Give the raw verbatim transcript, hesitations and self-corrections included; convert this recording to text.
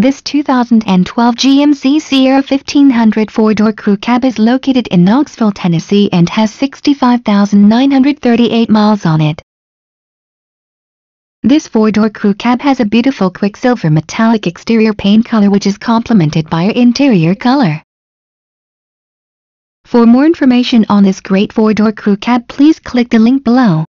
This two thousand twelve G M C Sierra fifteen hundred four-door crew cab is located in Knoxville, Tennessee and has sixty-five thousand nine hundred thirty-eight miles on it. This four-door crew cab has a beautiful quicksilver metallic exterior paint color which is complemented by our interior color. For more information on this great four-door crew cab, please click the link below.